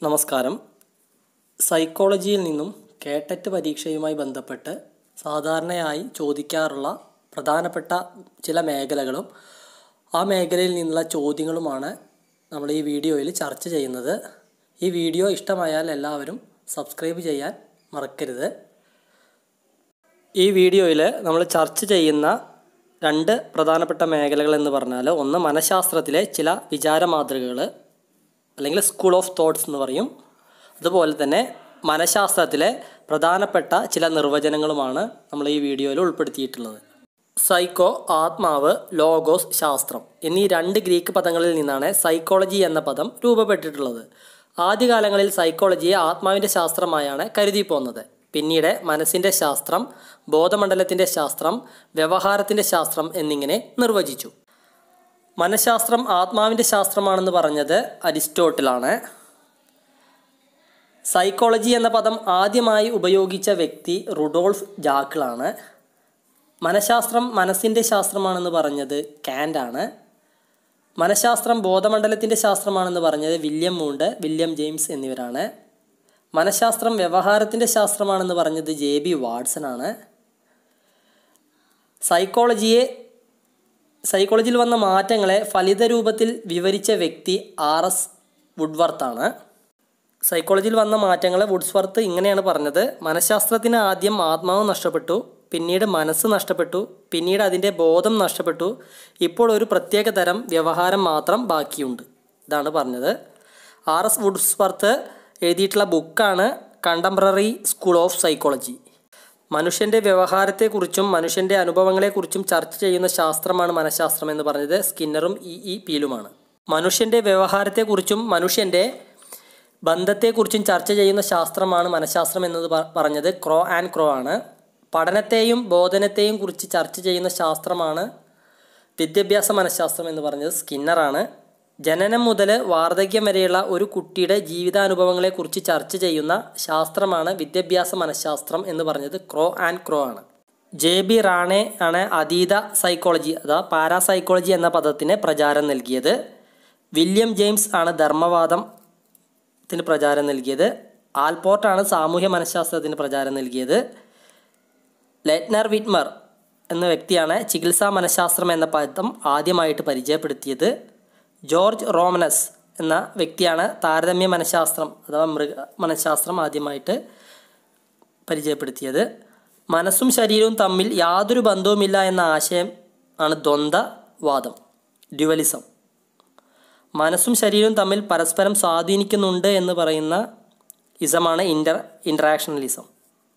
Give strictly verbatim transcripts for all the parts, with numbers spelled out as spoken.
നമസ്കാരം. സൈക്കോളജിയിൽ നിന്നും കേട്ടറ്റ് പരീക്ഷയുമായി ബന്ധപ്പെട്ട് സാധാരണയായി ചോദിക്കാറുള്ള പ്രധാനപ്പെട്ട ചില മേഖലകളും ആ മേഖലയിൽ നിന്നുള്ള ചോദ്യങ്ങളുമാണ് നമ്മൾ ഈ വീഡിയോയിൽ ചർച്ച ചെയ്യുന്നത്. ഈ വീഡിയോ ഇഷ്ടമായാൽ എല്ലാവരും സബ്സ്ക്രൈബ് ചെയ്യാൻ മറക്കരുത്. ഈ വീഡിയോയിൽ നമ്മൾ ചർച്ച ചെയ്യുന്ന രണ്ട് പ്രധാനപ്പെട്ട മേഖലകൾ എന്ന് പറഞ്ഞാൽ, ഒന്ന് മനഃശാസ്ത്രത്തിലെ ചില വിചാര മാതൃകകൾ അല്ലെങ്കിൽ സ്കൂൾ ഓഫ് തോട്ട്സ് എന്ന് പറയും. അതുപോലെ തന്നെ മനഃശാസ്ത്രത്തിലെ പ്രധാനപ്പെട്ട ചില നിർവചനങ്ങളുമാണ് നമ്മൾ ഈ വീഡിയോയിൽ ഉൾപ്പെടുത്തിയിട്ടുള്ളത്. സൈക്കോ ആത്മാവ്, ലോഗോസ് ശാസ്ത്രം എന്നീ രണ്ട് ഗ്രീക്ക് പദങ്ങളിൽ നിന്നാണ് സൈക്കോളജി എന്ന പദം രൂപപ്പെട്ടിട്ടുള്ളത്. ആദ്യകാലങ്ങളിൽ സൈക്കോളജിയെ ആത്മാവിൻ്റെ ശാസ്ത്രമായാണ് കരുതി പോന്നത്. പിന്നീട് മനസ്സിൻ്റെ ശാസ്ത്രം, ബോധമണ്ഡലത്തിൻ്റെ ശാസ്ത്രം, വ്യവഹാരത്തിൻ്റെ ശാസ്ത്രം എന്നിങ്ങനെ നിർവചിച്ചു. മനഃശാസ്ത്രം ആത്മാവിൻ്റെ ശാസ്ത്രമാണെന്ന് പറഞ്ഞത് അരിസ്റ്റോട്ടിലാണ്. സൈക്കോളജി എന്ന പദം ആദ്യമായി ഉപയോഗിച്ച വ്യക്തി റുഡോൾഫ് ജാക്കിളാണ്. മനഃശാസ്ത്രം മനസ്സിൻ്റെ ശാസ്ത്രമാണെന്ന് പറഞ്ഞത് കാൻ്റാണ്. മനഃശാസ്ത്രം ബോധമണ്ഡലത്തിൻ്റെ ശാസ്ത്രമാണെന്ന് പറഞ്ഞത് വില്യം മൂണ്ട്, വില്യം ജെയിംസ് എന്നിവരാണ്. മനഃശാസ്ത്രം വ്യവഹാരത്തിൻ്റെ ശാസ്ത്രമാണെന്ന് പറഞ്ഞത് ജെ ബി വാട്സൺ ആണ്. സൈക്കോളജിയെ സൈക്കോളജിയിൽ വന്ന മാറ്റങ്ങളെ ഫലിത രൂപത്തിൽ വിവരിച്ച വ്യക്തി ആർ എസ് വുഡ്വർത്ത്. സൈക്കോളജിയിൽ വന്ന മാറ്റങ്ങളെ വുഡ്സ്വർത്ത് ഇങ്ങനെയാണ് പറഞ്ഞത്: മനഃശാസ്ത്രത്തിന് ആദ്യം ആത്മാവ് നഷ്ടപ്പെട്ടു, പിന്നീട് മനസ്സ് നഷ്ടപ്പെട്ടു, പിന്നീട് അതിൻ്റെ ബോധം നഷ്ടപ്പെട്ടു, ഇപ്പോൾ ഒരു പ്രത്യേക തരം വ്യവഹാരം മാത്രം ബാക്കിയുണ്ട്. ഇതാണ് പറഞ്ഞത്. ആർ എസ് വുഡ്സ്വർത്ത് എഴുതിയിട്ടുള്ള ബുക്കാണ് കണ്ടംപററി സ്കൂൾ ഓഫ് സൈക്കോളജി. മനുഷ്യൻ്റെ വ്യവഹാരത്തെക്കുറിച്ചും മനുഷ്യൻ്റെ അനുഭവങ്ങളെക്കുറിച്ചും ചർച്ച ചെയ്യുന്ന ശാസ്ത്രമാണ് മനഃശാസ്ത്രം എന്ന് പറഞ്ഞത് സ്കിന്നറും ഇ ഇ പീലുമാണ്. മനുഷ്യൻ്റെ വ്യവഹാരത്തെക്കുറിച്ചും മനുഷ്യൻ്റെ ബന്ധത്തെക്കുറിച്ചും ചർച്ച ചെയ്യുന്ന ശാസ്ത്രമാണ് മനഃശാസ്ത്രം എന്നത് പറഞ്ഞത് ക്രോ ആൻഡ് ക്രോ ആണ്. പഠനത്തെയും ബോധനത്തെയും കുറിച്ച് ചർച്ച ചെയ്യുന്ന ശാസ്ത്രമാണ് വിദ്യാഭ്യാസ മനഃശാസ്ത്രം എന്ന് പറഞ്ഞത് സ്കിന്നറാണ്. ജനനം മുതൽ വാർദ്ധക്യം വരെയുള്ള ഒരു കുട്ടിയുടെ ജീവിതാനുഭവങ്ങളെക്കുറിച്ച് ചർച്ച ചെയ്യുന്ന ശാസ്ത്രമാണ് വിദ്യാഭ്യാസ മനഃശാസ്ത്രം എന്ന് പറഞ്ഞത് ക്രോ ആൻഡ് ക്രോ ആണ്. ജെ ബി റാണെ ആണ് അതീത സൈക്കോളജി അഥവാ പാരാസൈക്കോളജി എന്ന പദത്തിന് പ്രചാരം നൽകിയത്. വില്യം ജെയിംസ് ആണ് ധർമ്മവാദത്തിന് പ്രചാരം നൽകിയത്. ആൽപോർട്ടാണ് സാമൂഹ്യ മനഃശാസ്ത്രത്തിന് പ്രചാരം നൽകിയത്. ലെറ്റ്നർ വിറ്റ്മർ എന്ന വ്യക്തിയാണ് ചികിത്സാ മനഃശാസ്ത്രം എന്ന പദം ആദ്യമായിട്ട് പരിചയപ്പെടുത്തിയത്. ജോർജ് റോമനസ് എന്ന വ്യക്തിയാണ് താരതമ്യ മനഃശാസ്ത്രം അഥവാ മൃഗ മനഃശാസ്ത്രം ആദ്യമായിട്ട് പരിചയപ്പെടുത്തിയത്. മനസ്സും ശരീരവും തമ്മിൽ യാതൊരു ബന്ധവുമില്ല എന്ന ആശയം ആണ് ദ്വന്ദ്വവാദം, ഡ്യുവലിസം. മനസ്സും ശരീരവും തമ്മിൽ പരസ്പരം സ്വാധീനിക്കുന്നുണ്ട് എന്ന് പറയുന്ന ഇസമാണ് ഇൻ്റർ ഇൻട്രാക്ഷണലിസം.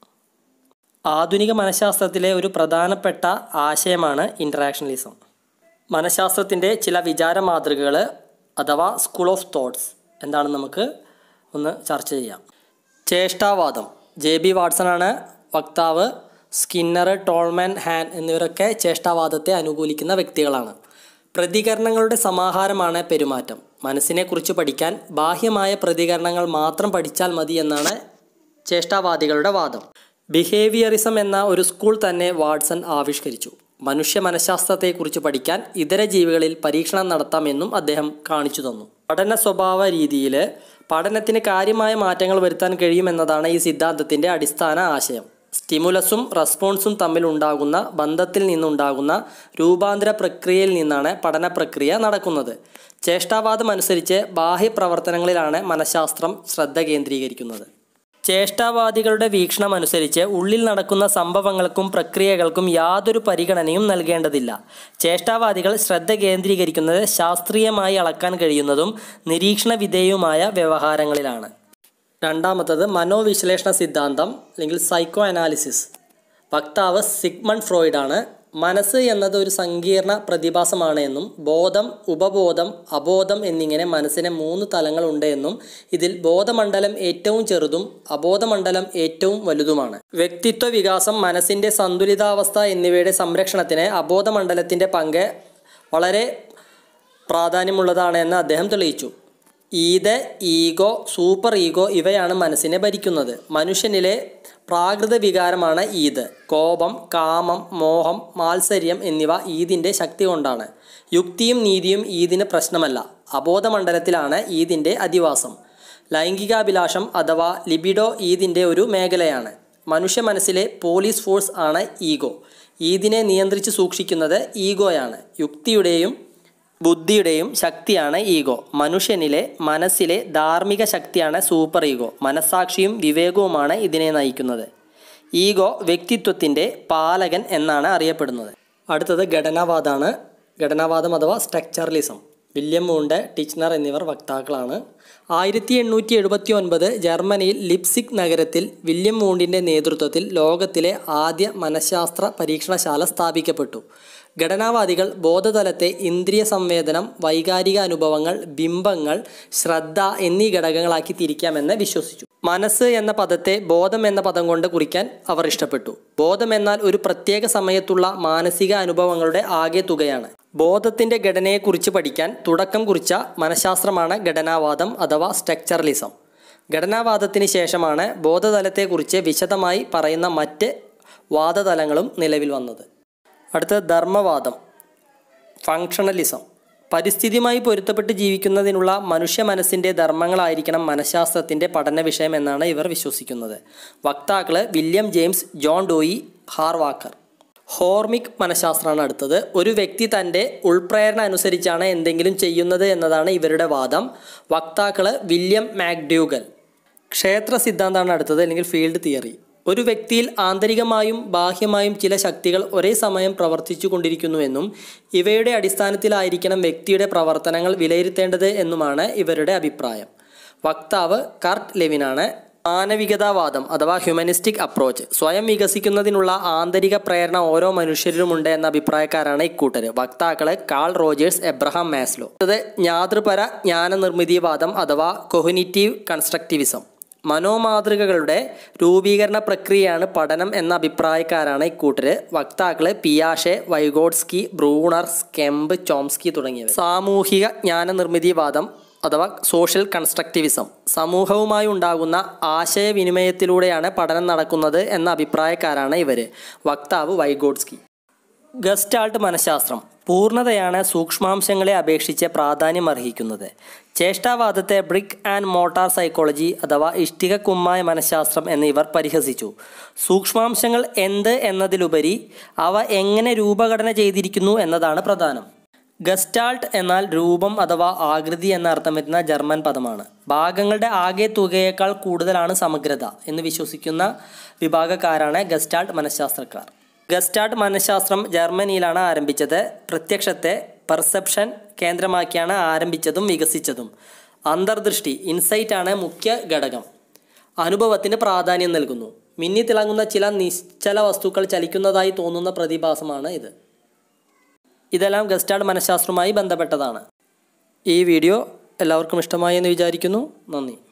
ആധുനിക മനഃശാസ്ത്രത്തിലെ ഒരു പ്രധാനപ്പെട്ട ആശയമാണ് ഇൻട്രാക്ഷണലിസം. മനഃശാസ്ത്രത്തിൻ്റെ ചില വിചാര മാതൃകകൾ അഥവാ സ്കൂൾ ഓഫ് തോട്ട്സ് എന്താണെന്ന് നമുക്ക് ഒന്ന് ചർച്ച ചെയ്യാം. ചേഷ്ടാവാദം, ജെ ബി വാട്സൺ ആണ് വക്താവ്. സ്കിന്നർ, ടോൾമാൻ, ഹാൻ എന്നിവരൊക്കെ ചേഷ്ടാവാദത്തെ അനുകൂലിക്കുന്ന വ്യക്തികളാണ്. പ്രതികരണങ്ങളുടെ സമാഹാരമാണ് പെരുമാറ്റം. മനസ്സിനെക്കുറിച്ച് പഠിക്കാൻ ബാഹ്യമായ പ്രതികരണങ്ങൾ മാത്രം പഠിച്ചാൽ മതി എന്നാണ് ചേഷ്ടാവാദികളുടെ വാദം. ബിഹേവിയറിസം എന്ന ഒരു സ്കൂൾ തന്നെ വാട്സൺ ആവിഷ്കരിച്ചു. മനുഷ്യ മനഃശാസ്ത്രത്തെക്കുറിച്ച് പഠിക്കാൻ ഇതര ജീവികളിൽ പരീക്ഷണം നടത്താമെന്നും അദ്ദേഹം കാണിച്ചു തന്നു. പഠന സ്വഭാവ രീതിയിൽ പഠനത്തിന് കാര്യമായ മാറ്റങ്ങൾ വരുത്താൻ കഴിയുമെന്നതാണ് ഈ സിദ്ധാന്തത്തിൻ്റെ അടിസ്ഥാന ആശയം. സ്റ്റിമുലസും റെസ്പോൺസും തമ്മിൽ ഉണ്ടാകുന്ന ബന്ധത്തിൽ നിന്നുണ്ടാകുന്ന രൂപാന്തര പ്രക്രിയയിൽ നിന്നാണ് പഠന പ്രക്രിയ നടക്കുന്നത്. ചേഷ്ടാവാദം അനുസരിച്ച് ബാഹ്യപ്രവർത്തനങ്ങളിലാണ് മനഃശാസ്ത്രം ശ്രദ്ധ കേന്ദ്രീകരിക്കുന്നത്. ചേഷ്ടാവാദികളുടെ വീക്ഷണം അനുസരിച്ച് ഉള്ളിൽ നടക്കുന്ന സംഭവങ്ങൾക്കും പ്രക്രിയകൾക്കും യാതൊരു പരിഗണനയും നൽകേണ്ടതില്ല. ചേഷ്ടാവാദികൾ ശ്രദ്ധ കേന്ദ്രീകരിക്കുന്നത് ശാസ്ത്രീയമായി അളക്കാൻ കഴിയുന്നതും നിരീക്ഷണ വിധേയവുമായ വ്യവഹാരങ്ങളിലാണ്. രണ്ടാമത്തത് മനോവിശ്ലേഷണ സിദ്ധാന്തം അല്ലെങ്കിൽ സൈക്കോ അനാലിസിസ്. വക്താവ് സിഗ്മണ്ട് ഫ്രോയിഡ് ആണ്. മനസ്സ് എന്നത് ഒരു സങ്കീർണ പ്രതിഭാസമാണ് എന്നും ബോധം, ഉപബോധം, അബോധം എന്നിങ്ങനെ മനസ്സിന് മൂന്ന് തലങ്ങളുണ്ട് എന്നും ഇതിൽ ബോധമണ്ഡലം ഏറ്റവും ചെറുതും അബോധമണ്ഡലം ഏറ്റവും വലുതുമാണ്. വ്യക്തിത്വ വികാസം, മനസ്സിൻ്റെ സന്തുലിതാവസ്ഥ എന്നിവയുടെ സംരക്ഷണത്തിന് അബോധമണ്ഡലത്തിൻ്റെ പങ്ക് വളരെ പ്രാധാന്യമുള്ളതാണ് എന്ന് അദ്ദേഹം തെളിയിച്ചു. ഈത്, ഈഗോ, സൂപ്പർ ഈഗോ ഇവയാണ് മനസ്സിനെ ഭരിക്കുന്നത്. മനുഷ്യനിലെ പ്രാകൃത വികാരമാണ് ഈത്. കോപം, കാമം, മോഹം, മാത്സര്യം എന്നിവ ഈതിൻ്റെ ശക്തി കൊണ്ടാണ്. യുക്തിയും നീതിയും ഈതിന് പ്രശ്നമല്ല. അബോധമണ്ഡലത്തിലാണ് ഈതിൻ്റെ അധിവാസം. ലൈംഗികാഭിലാഷം അഥവാ ലിബിഡോ ഈദിൻ്റെ ഒരു മേഖലയാണ്. മനുഷ്യ മനസ്സിലെ പോലീസ് ഫോഴ്സ് ആണ് ഈഗോ. ഈദിനെ നിയന്ത്രിച്ച് സൂക്ഷിക്കുന്നത് ഈഗോയാണ്. യുക്തിയുടെയും ബുദ്ധിയുടെയും ശക്തിയാണ് ഈഗോ. മനുഷ്യനിലെ മനസ്സിലെ ധാർമ്മിക ശക്തിയാണ് സൂപ്പർ ഈഗോ. മനസ്സാക്ഷിയും വിവേകവുമാണ് ഇതിനെ നയിക്കുന്നത്. ഈഗോ വ്യക്തിത്വത്തിൻ്റെ പാലകൻ എന്നാണ് അറിയപ്പെടുന്നത്. അടുത്തത് ഘടനാവാദമാണ്. ഘടനാവാദം അഥവാ സ്ട്രക്ചറലിസം. വില്യം വൂണ്ട്, ടിച്ച്നർ എന്നിവർ വക്താക്കളാണ്. ആയിരത്തി എണ്ണൂറ്റി എഴുപത്തി ഒൻപത് ജർമ്മനിയിൽ ലിപ്സിക് നഗരത്തിൽ വില്യം വൂണ്ടിൻ്റെ നേതൃത്വത്തിൽ ലോകത്തിലെ ആദ്യ മനഃശാസ്ത്ര പരീക്ഷണശാല സ്ഥാപിക്കപ്പെട്ടു. ഘടനാവാദികൾ ബോധതലത്തെ ഇന്ദ്രിയ സംവേദനം, വൈകാരിക അനുഭവങ്ങൾ, ബിംബങ്ങൾ, ശ്രദ്ധ എന്നീ ഘടകങ്ങളാക്കി തിരിക്കാമെന്ന് വിശ്വസിച്ചു. മനസ്സ് എന്ന പദത്തെ ബോധം എന്ന പദം കൊണ്ട് കുറിക്കാൻ അവർ ഇഷ്ടപ്പെട്ടു. ബോധം എന്നാൽ ഒരു പ്രത്യേക സമയത്തുള്ള മാനസിക അനുഭവങ്ങളുടെ ആകെ തുകയാണ്. ബോധത്തിൻ്റെ ഘടനയെക്കുറിച്ച് പഠിക്കാൻ തുടക്കം കുറിച്ച മനഃശാസ്ത്രമാണ് ഘടനാവാദം അഥവാ സ്ട്രക്ചറലിസം. ഘടനാവാദത്തിന് ശേഷമാണ് ബോധതലത്തെക്കുറിച്ച് വിശദമായി പറയുന്ന മറ്റ് വാദതലങ്ങളും നിലവിൽ വന്നത്. അടുത്ത ധർമ്മവാദം, ഫങ്ഷണലിസം. പരിസ്ഥിതിയുമായി പൊരുത്തപ്പെട്ട് ജീവിക്കുന്നതിനുള്ള മനുഷ്യ മനസ്സിൻ്റെ ധർമ്മങ്ങളായിരിക്കണം മനഃശാസ്ത്രത്തിൻ്റെ പഠന വിഷയം എന്നാണ് ഇവർ വിശ്വസിക്കുന്നത്. വക്താക്കൾ William James, John Dewey, Harvey Carr. Hormic മനഃശാസ്ത്രമാണ് അടുത്തത്. ഒരു വ്യക്തി തൻ്റെ ഉൾപ്രേരണ അനുസരിച്ചാണ് എന്തെങ്കിലും ചെയ്യുന്നത് എന്നതാണ് ഇവരുടെ വാദം. വക്താക്കൾ വില്യം മാക്ഡ്യൂഗൽ. ക്ഷേത്ര സിദ്ധാന്തമാണ് അടുത്തത്, അല്ലെങ്കിൽ ഫീൽഡ് തിയറി. ഒരു വ്യക്തിയിൽ ആന്തരികമായും ബാഹ്യമായും ചില ശക്തികൾ ഒരേ സമയം പ്രവർത്തിച്ചു കൊണ്ടിരിക്കുന്നുവെന്നും ഇവയുടെ അടിസ്ഥാനത്തിലായിരിക്കണം വ്യക്തിയുടെ പ്രവർത്തനങ്ങൾ വിലയിരുത്തേണ്ടത് എന്നുമാണ് ഇവരുടെ അഭിപ്രായം. വക്താവ് കർട്ട് ലെവിനാണ്. മാനവികതാവാദം അഥവാ ഹ്യൂമനിസ്റ്റിക് അപ്രോച്ച്. സ്വയം വികസിക്കുന്നതിനുള്ള ആന്തരിക പ്രേരണ ഓരോ മനുഷ്യരിലുമുണ്ട് എന്ന അഭിപ്രായക്കാരാണ് ഇക്കൂട്ടർ. വക്താക്കള് കാൾ റോജേഴ്സ്, എബ്രഹാം മാസ്ലോ. അത് ജ്ഞാതൃപര ജ്ഞാനനിർമ്മിതിവാദം അഥവാ കൊഗ്നിറ്റീവ് കൺസ്ട്രക്റ്റിവിസം. മനോമാതൃകകളുടെ രൂപീകരണ പ്രക്രിയയാണ് പഠനം എന്ന അഭിപ്രായക്കാരാണ് ഇക്കൂട്ടർ. വക്താക്കള് പിയാഷെ, വൈഗോട്സ്കി, ബ്രൂണർ, സ്കെമ്പ്, ചോംസ്കി തുടങ്ങിയവർ. സാമൂഹിക ജ്ഞാനനിർമ്മിതിവാദം അഥവാ സോഷ്യൽ കൺസ്ട്രക്റ്റിവിസം. സമൂഹവുമായി ഉണ്ടാകുന്ന ആശയവിനിമയത്തിലൂടെയാണ് പഠനം നടക്കുന്നത് എന്ന അഭിപ്രായക്കാരാണ് ഇവർ. വക്താവ് വൈഗോട്സ്കി. ഗസ്റ്റാൾട്ട് മനഃശാസ്ത്രം. പൂർണ്ണതയാണ് സൂക്ഷ്മാംശങ്ങളെ അപേക്ഷിച്ച് പ്രാധാന്യമർഹിക്കുന്നത്. ചേഷ്ടാവാദത്തെ ബ്രിക്ക് ആൻഡ് മോട്ടാർ സൈക്കോളജി അഥവാ ഇഷ്ടിക കുമ്മായ മനഃശാസ്ത്രം എന്ന് ഇവർ പരിഹസിച്ചു. സൂക്ഷ്മാംശങ്ങൾ എന്ത് എന്നതിലുപരി അവ എങ്ങനെ രൂപഘടന ചെയ്തിരിക്കുന്നു എന്നതാണ് പ്രധാനം. ഗസ്റ്റാൾട്ട് എന്നാൽ രൂപം അഥവാ ആകൃതി എന്ന അർത്ഥം വരുന്ന ജർമ്മൻ പദമാണ്. ഭാഗങ്ങളുടെ ആകെ തുകയേക്കാൾ കൂടുതലാണ് സമഗ്രത എന്ന് വിശ്വസിക്കുന്ന വിഭാഗക്കാരാണ് ഗസ്റ്റാൾട്ട് മനഃശാസ്ത്രക്കാർ. ഗസ്റ്റാൾട്ട് മനഃശാസ്ത്രം ജർമ്മനിയിലാണ് ആരംഭിച്ചത്. പ്രത്യക്ഷത്തെ പെർസെപ്ഷൻ കേന്ദ്രമാക്കിയാണ് ആരംഭിച്ചതും വികസിച്ചതും. അന്തർദൃഷ്ടി ഇൻസൈറ്റ് ആണ് മുഖ്യ ഘടകം. അനുഭവത്തിന് പ്രാധാന്യം നൽകുന്നു. മിന്നിത്തിളങ്ങുന്ന ചില നിശ്ചല വസ്തുക്കൾ ചലിക്കുന്നതായി തോന്നുന്ന പ്രതിഭാസമാണ് ഇത്. ഇതെല്ലാം ഗസ്റ്റാൾട്ട് മനഃശാസ്ത്രവുമായി ബന്ധപ്പെട്ടതാണ്. ഈ വീഡിയോ എല്ലാവർക്കും ഇഷ്ടമായി എന്ന് വിചാരിക്കുന്നു. നന്ദി.